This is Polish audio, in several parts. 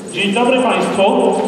Dzień dobry Państwu.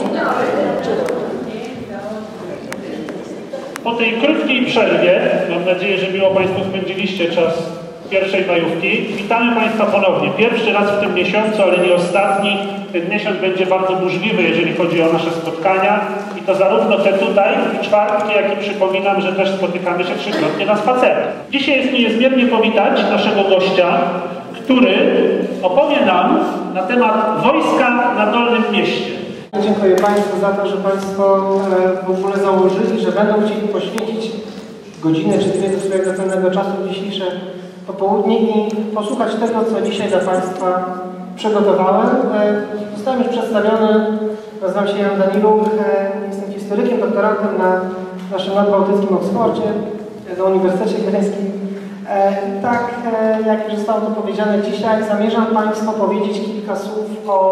Po tej krótkiej przerwie, mam nadzieję, że miło Państwo spędziliście czas pierwszej majówki. Witamy Państwa ponownie. Pierwszy raz w tym miesiącu, ale nie ostatni. Ten miesiąc będzie bardzo burzliwy, jeżeli chodzi o nasze spotkania. I to zarówno te tutaj, w czwartki, jak i przypominam, że też spotykamy się trzykrotnie na spacerach. Dzisiaj jest mi niezmiernie powitać naszego gościa, który opowie nam na temat wojska na Dolnym Mieście. Dziękuję Państwu za to, że Państwo w ogóle założyli, że będą chcieli poświęcić godzinę czy dwie ze swojego cennego czasu w dzisiejsze popołudnie i posłuchać tego, co dzisiaj dla Państwa przygotowałem. Zostałem już przedstawiony, nazywam się Jan Daniluk, jestem historykiem, doktorantem na naszym nadbałtyckim Oksfordzie, na Uniwersytecie Gdańskim. Tak, jak już zostało to powiedziane dzisiaj, zamierzam Państwu powiedzieć kilka słów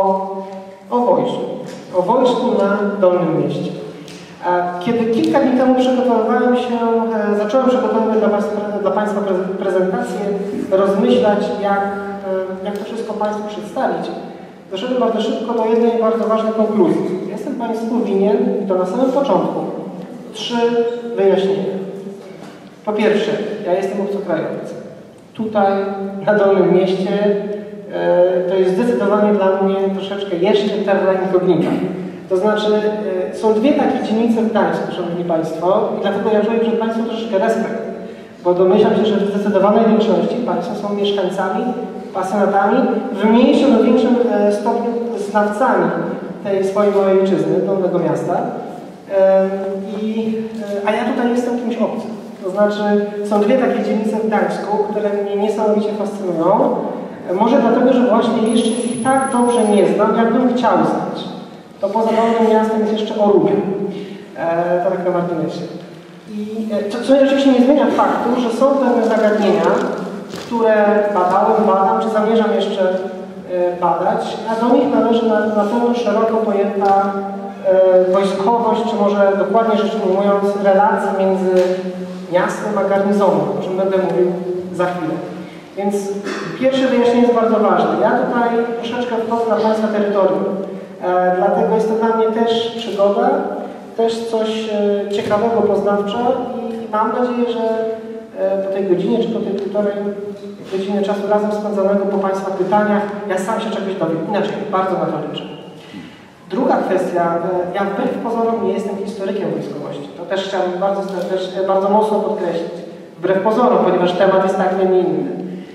o wojsku na Dolnym Mieście. Kiedy kilka dni temu przygotowywałem się, zacząłem przygotowywać dla Państwa prezentację, rozmyślać, jak to wszystko Państwu przedstawić, doszedłem bardzo szybko do jednej bardzo ważnej konkluzji. Jestem Państwu winien, i to na samym początku, 3 wyjaśnienia. Po pierwsze, ja jestem obcokrajowiec. Tutaj, na Dolnym Mieście, to jest zdecydowanie dla mnie troszeczkę jeszcze terra incognita. To znaczy, są dwie takie dzielnice w Gdańsku, Szanowni Państwo, i dlatego ja czuję przed Państwem troszeczkę respekt, bo domyślam się, że w zdecydowanej większości Państwo są mieszkańcami, pasjonatami, w mniejszym lub większym stopniu znawcami tej swojej małej ojczyzny, Dolnego Miasta. A ja tutaj jestem kimś obcym. To znaczy, są dwie takie dzielnice w Gdańsku, które mnie niesamowicie fascynują. Może dlatego, że właśnie jeszcze ich tak dobrze nie znam, jakbym chciał znać. To poza Dolnym Miastem jest jeszcze Orubie. To tak na marginesie. Co oczywiście nie zmienia faktu, że są pewne zagadnienia, które badam, czy zamierzam jeszcze badać, a do nich należy na pewno szeroko pojęta wojskowość, czy może dokładnie rzecz ujmując, relacje między miastem a garnizonem, o czym będę mówił za chwilę. Więc pierwsze wyjaśnienie jest bardzo ważne. Ja tutaj troszeczkę wchodzę na Państwa terytorium. Dlatego jest to dla mnie też przygoda, też coś ciekawego, poznawczo i mam nadzieję, że po tej godzinie, czy po tej półtorej godziny czasu razem spędzonego po Państwa pytaniach, ja sam się czegoś dowiem. Inaczej, bardzo na to liczę. Druga kwestia, ja wbrew pozorom nie jestem historykiem wojskowości. To też chciałbym bardzo mocno podkreślić. Wbrew pozorom, ponieważ temat jest tak, nie inny.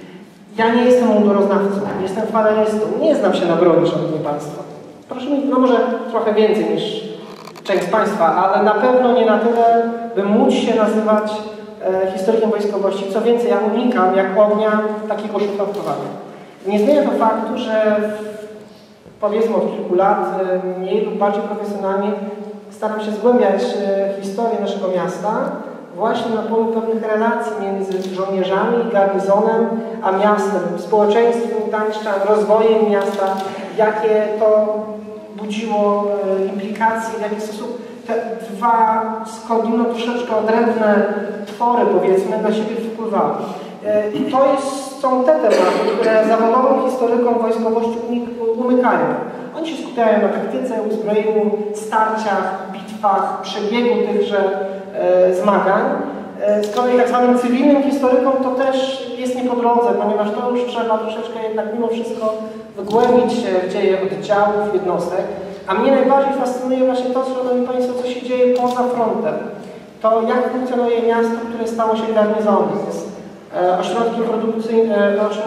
Ja nie jestem munduroznawcą, nie jestem falanistą, nie znam się na broni, Szanowni Państwo. Proszę mi, no może trochę więcej niż część z Państwa, ale na pewno nie na tyle, by móc się nazywać historykiem wojskowości. Co więcej, ja unikam jak ognia takiego szufladkowania. Nie zmienia to faktu, że powiedzmy od kilku lat, mniej lub bardziej profesjonalnie, staram się zgłębiać historię naszego miasta właśnie na polu pewnych relacji między żołnierzami, garnizonem, a miastem, społeczeństwem gdańszczan, rozwojem miasta, jakie to budziło implikacje, w jaki sposób te dwa skądinąd troszeczkę odrębne twory, powiedzmy, na siebie wpływały. I to są te tematy, które zawodowym historykom wojskowości umykają. Oni się skupiają na taktyce, uzbrojeniu, starciach, bitwach, przebiegu tychże zmagań. Z kolei tak zwanym cywilnym historykom to też jest nie po drodze, ponieważ to już trzeba troszeczkę jednak mimo wszystko wgłębić się w dzieje oddziałów, jednostek. A mnie najbardziej fascynuje właśnie to, Szanowni Państwo, co się dzieje poza frontem. To jak funkcjonuje miasto, które stało się garnizonem. Ośrodkiem produkcyjnym,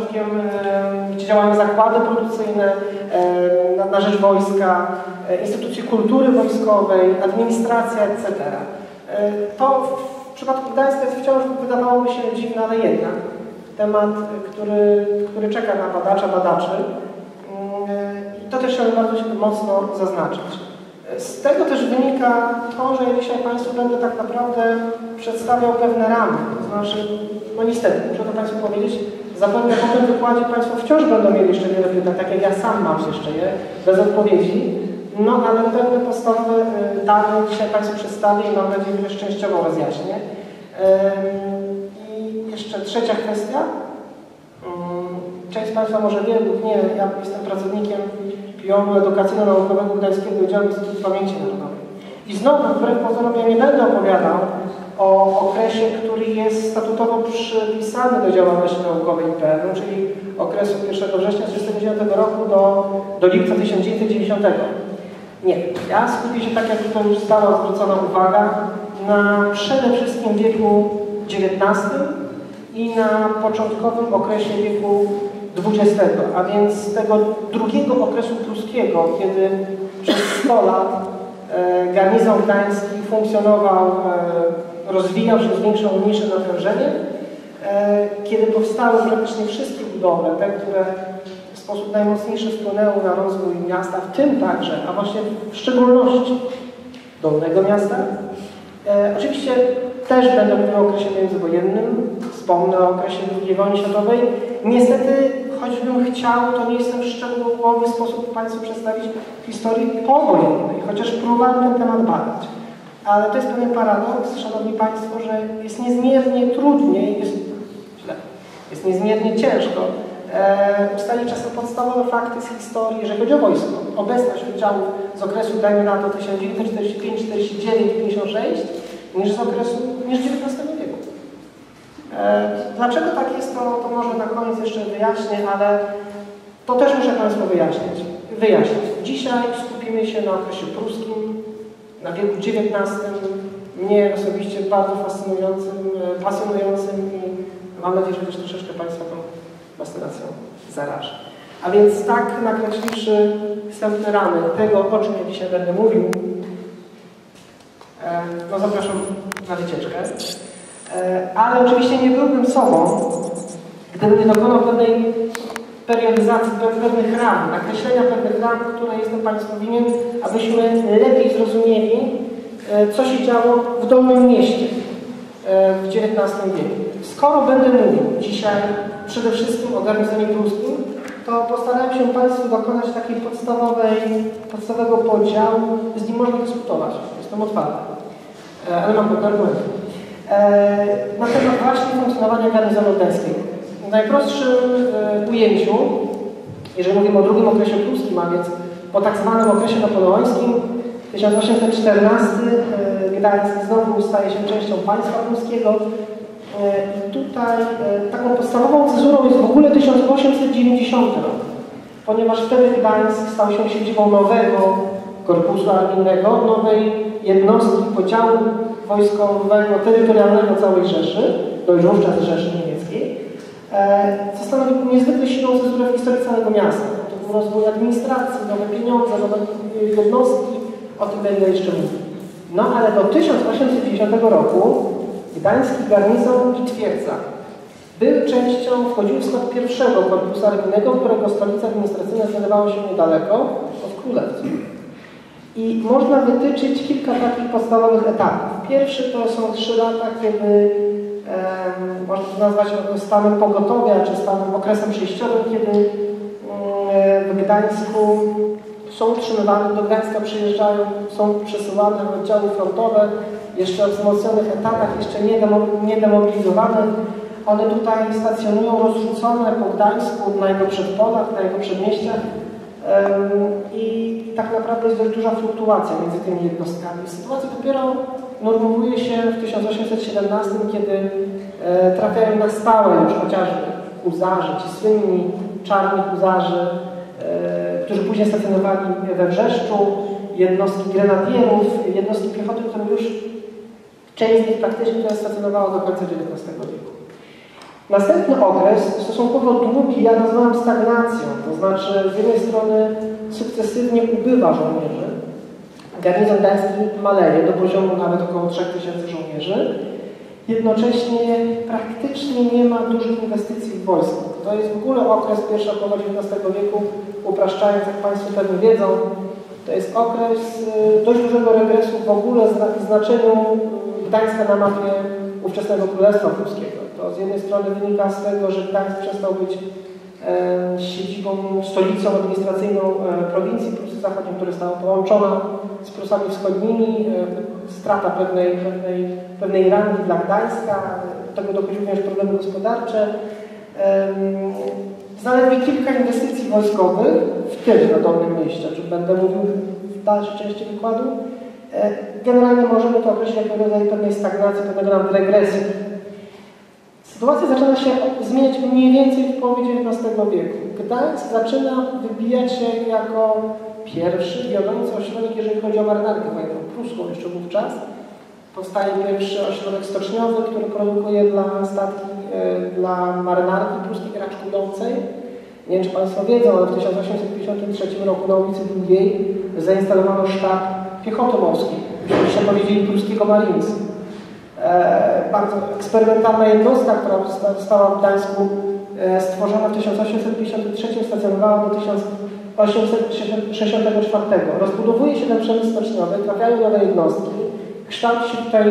gdzie działają zakłady produkcyjne na rzecz wojska, instytucje kultury wojskowej, administracja, etc. To w przypadku Gdańska wciąż wydawałoby się dziwne, ale jednak temat, który czeka na badaczy. I to też chciałbym bardzo mocno zaznaczyć. Z tego też wynika to, że ja dzisiaj Państwu będę tak naprawdę przedstawiał pewne ramy. To znaczy, no niestety, muszę to Państwu powiedzieć, zapewne po tym wykładzie Państwo wciąż będą mieli jeszcze wiele pytań, tak jak ja sam mam jeszcze je, bez odpowiedzi. No ale pewne podstawowe dane dzisiaj Państwu przedstawię i mam nadzieję, że częściowo rozjaśnię. I jeszcze trzecia kwestia. Część z Państwa może wie lub nie, ja jestem pracownikiem Pioru Edukacyjno-Naukowego Gdańskiego Wydziału Instytutu Pamięci Narodowej. I znowu, wbrew pozorom, ja nie będę opowiadał o okresie, który jest statutowo przypisany do działalności naukowej IPN-u, czyli okresu 1 września 1939 roku do lipca 1990. Nie, ja skupię się, tak jak tutaj już została zwrócona uwaga, na przede wszystkim wieku XIX i na początkowym okresie wieku XX, a więc tego drugiego okresu pruskiego, kiedy przez 100 lat garnizon gdański funkcjonował, rozwijał się, zwiększał mniejsze natężenie, kiedy powstały praktycznie wszystkie budowle, te, które w sposób najmocniejszy wpłynęły na rozwój miasta, w tym także, a właśnie w szczególności Dolnego Miasta. Oczywiście też będę mówił o okresie międzywojennym, wspomnę o okresie II wojny światowej. Niestety, choćbym chciał, to nie jestem w szczegółowy sposób Państwu przedstawić historii powojennej, chociaż próbowałem ten temat badać. Ale to jest pewien paradoks, Szanowni Państwo, że jest niezmiernie trudniej, jest niezmiernie ciężko ustalić czasem podstawowe fakty z historii, jeżeli chodzi o wojsko. Obecność oddziałów z okresu, dajmy na to, 1945, 49, 56, niż z okresu, niż XIX wieku. Dlaczego tak jest, to może na koniec jeszcze wyjaśnię, ale to też muszę Państwu wyjaśnić. Dzisiaj skupimy się na okresie pruskim, na wieku XIX, mnie osobiście bardzo pasjonującym i mam nadzieję, że też troszeczkę Państwa tą fascynacją zarażę. A więc tak nakreśliwszy wstępne ramy tego, o czym ja dzisiaj będę mówił, no zapraszam na wycieczkę. Ale oczywiście nie byłbym sobą, gdybym nie dokonał pewnej periodyzacji, pewnych ram, nakreślenia pewnych ram, które jestem Państwu winien, abyśmy lepiej zrozumieli, co się działo w Dolnym Mieście w XIX wieku. Skoro będę mówił dzisiaj przede wszystkim o garnizonie pruskim, to postaram się Państwu dokonać takiej podstawowego podziału, z nim można dyskutować, jestem otwarty, ale mam pewne argumenty. Na temat właśnie funkcjonowania garnizonu gdańskiego. W najprostszym ujęciu, jeżeli mówimy o drugim okresie pruskim, a więc po tak zwanym okresie napoleońskim, 1814 Gdańsk znowu staje się częścią państwa pruskiego. I tutaj taką podstawową cezurą jest w ogóle 1890 rok, ponieważ wtedy Gdańsk stał się siedzibą nowego korpusu armijnego, nowej jednostki podziału wojskowego, terytorialnego całej Rzeszy, to już wówczas Rzeszy Niemieckiej, co stanowi niezwykle silną cezurę w historii całego miasta. To był rozwój administracji, nowe pieniądze, nowe jednostki, o tym będę jeszcze mówił. No ale do 1890 roku gdański garnizon i twierdza wchodził w skład pierwszego korpusu armijnego, którego stolica administracyjna znajdowała się niedaleko od Królewców. I można wytyczyć kilka takich podstawowych etapów. Pierwszy to są 3 lata, kiedy można to nazwać stanem pogotowia, czy stanem okresem przejściowym, kiedy w Gdańsku są utrzymywane, do Gdańska przyjeżdżają, są przesyłane oddziały frontowe, jeszcze o wzmocnionych etatach, jeszcze nie demobilizowane. One tutaj stacjonują rozrzucone po Gdańsku, na jego przedpolach, na jego przedmieściach i tak naprawdę jest dość duża fluktuacja między tymi jednostkami. Sytuacja dopiero normuje się w 1817, kiedy trafiają na stałe już chociażby huzarzy, ci słynni czarni huzarzy, którzy później stacjonowali we Wrzeszczu, jednostki grenadierów, jednostki piechoty, które już część z nich praktycznie stacjonowała do końca XIX wieku. Następny okres, stosunkowo długi, ja nazwałem stagnacją, to znaczy z jednej strony sukcesywnie ubywa żołnierzy, garnizon gdański maleje do poziomu nawet około 3000 żołnierzy, jednocześnie praktycznie nie ma dużych inwestycji w wojsko. To jest w ogóle okres pierwsza połowa XIX wieku, upraszczając, jak Państwo pewnie wiedzą, to jest okres dość dużego regresu w ogóle w znaczeniu Gdańska na mapie ówczesnego Królestwa Pruskiego. To z jednej strony wynika z tego, że Gdańsk przestał być siedzibą, stolicą administracyjną prowincji Prusy Zachodniej, która została połączona z Prusami Wschodnimi, strata pewnej rangi dla Gdańska, do tego dochodziły również problemy gospodarcze. zaledwie kilka inwestycji wojskowych, w tym na Dolnym Mieście, o czym będę mówił w dalszej części wykładu, generalnie możemy to określić jako rodzaj pewnej stagnacji, pewnego nawet regresji. Sytuacja zaczyna się zmieniać mniej więcej w połowie XIX wieku. Gdańsk zaczyna wybijać się jako pierwszy wiodący ośrodek, jeżeli chodzi o marynarkę wojenną pruską jeszcze wówczas. Powstaje pierwszy ośrodek stoczniowy, który produkuje dla statki, dla marynarki pruskiej raczkującej. Nie wiem, czy Państwo wiedzą, ale w 1853 roku na ulicy Długiej zainstalowano sztab piechoty morskiej, byśmy powiedzieli pruskiego Marines. Bardzo eksperymentalna jednostka, która została w Gdańsku stworzona w 1853, stacjonowała do 1864. Rozbudowuje się ten przemysł stoczniowy, trafiają nowe jednostki, kształci się tutaj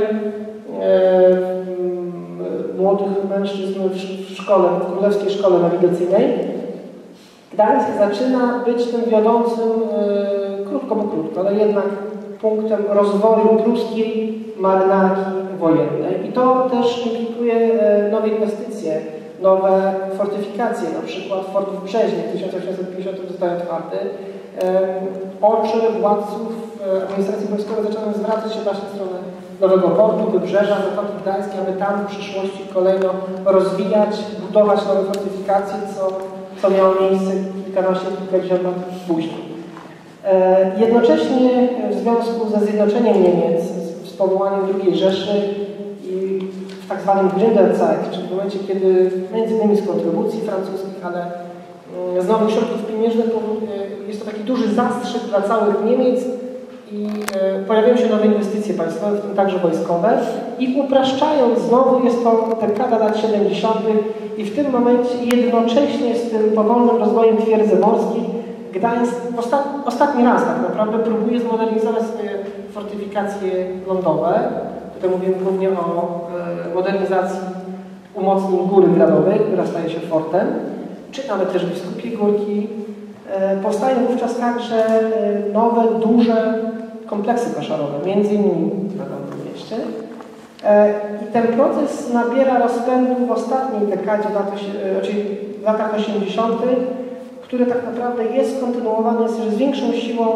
młodych mężczyzn w szkole, w Królewskiej Szkole Nawigacyjnej. Gdańsk zaczyna być tym wiodącym, krótko, ale jednak punktem rozwoju pruskiej marynarki wojennej. I to też implikuje nowe inwestycje, nowe fortyfikacje, na przykład fort w Brzeźnie w 1850 zostaje otwarty. Oczy władców administracji wojskowej zaczynają zwracać się właśnie w stronę nowego portu, wybrzeża, Zatoki Gdańskiej, aby tam w przyszłości kolejno rozwijać, budować nowe fortyfikacje, co miało miejsce kilkadziesiąt lat później. Jednocześnie w związku ze zjednoczeniem Niemiec, z powołaniem II Rzeszy i w tak zwanym Gründerzeit, czyli w momencie, kiedy między innymi z kontrybucji francuskich, ale z nowych środków pieniężnych jest to taki duży zastrzyk dla całych Niemiec i pojawiają się nowe inwestycje państwowe, w tym także wojskowe i upraszczając znowu jest to dekada lat 70. i w tym momencie jednocześnie z tym powolnym rozwojem twierdzy morskiej Gdańsk ostatni raz tak naprawdę próbuje zmodernizować swoje fortyfikacje lądowe. Tutaj mówimy głównie o modernizacji umocnień Góry Gradowej, która staje się fortem, czy nawet też Biskupie Górki. Powstają wówczas także nowe, duże kompleksy koszarowe, między innymi na Dolnym Mieście. I ten proces nabiera rozpędu w ostatniej dekadzie, czyli w latach 80., który tak naprawdę jest kontynuowany z większą siłą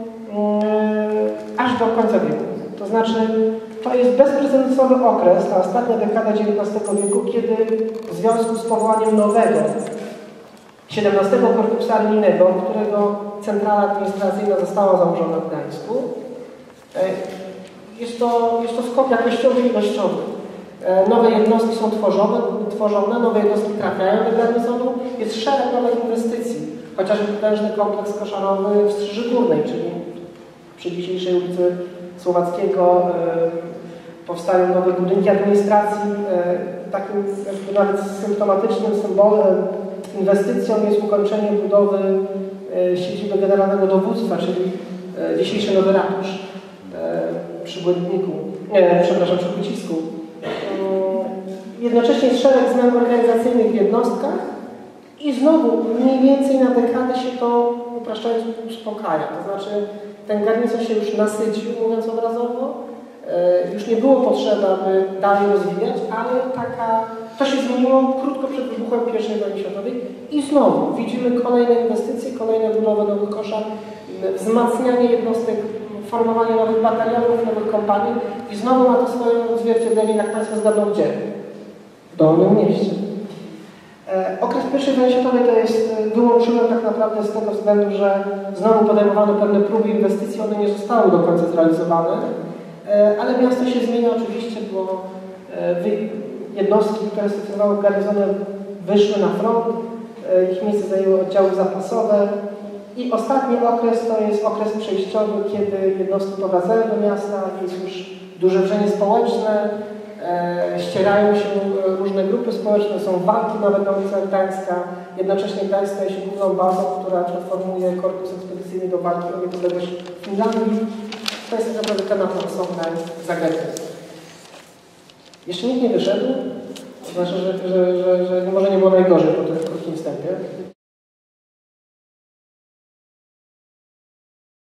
aż do końca wieku. To znaczy, to jest bezprecedensowy okres, ta ostatnia dekada XIX wieku, kiedy w związku z powołaniem nowego 17 Korpusu Armijnego, którego centrala administracyjna została założona w Gdańsku, jest to skok jakościowy i ilościowy. Nowe jednostki są tworzone, nowe jednostki trafiają do garnizonu, jest szereg nowych inwestycji. Chociażby potężny kompleks koszarowy w Strzyży Górnej, czyli przy dzisiejszej ulicy Słowackiego powstają nowe budynki administracji. Takim nawet symptomatycznym symbolem, inwestycją jest ukończenie budowy siedziby Generalnego Dowództwa, czyli dzisiejszy nowy ratusz przy Błędniku, przy Kucisku. Jednocześnie jest szereg zmian organizacyjnych w jednostkach i znowu mniej więcej na dekadę się to, upraszczając, uspokaja. To znaczy ten garnizon się już nasycił, mówiąc obrazowo. Już nie było potrzeby, aby dalej rozwijać, ale to się zmieniło krótko przed wybuchem I wojny światowej i znowu widzimy kolejne inwestycje, kolejne budowy nowych koszar, wzmacnianie jednostek, formowanie nowych batalionów, nowych kompanii i znowu ma to swoje odzwierciedlenie, jak Państwo zgadną, gdzie? W Dolnym Mieście. Okres I wojny światowej to jest, wyłączyłem tak naprawdę z tego względu, że znowu podejmowano pewne próby inwestycji, one nie zostały do końca zrealizowane, ale miasto się zmienia oczywiście, bo jednostki, które stacjonowały w garnizonie, wyszły na front, ich miejsce zajęły oddziały zapasowe i ostatni okres to jest okres przejściowy, kiedy jednostki powracają do miasta, jest już duże wrzenie społeczne, ścierają się różne grupy społeczne, są walki nawet na ulicach Gdańska. Jednocześnie Gdańsk staje się główną bazą, która transformuje korpus ekspedycyjny do walki o niepodległość Finlandii. To jest tak naprawdę temat osobny zagadnień. Jeszcze nikt nie wyszedł, to znaczy, że może nie było najgorzej po tym krótkim wstępie.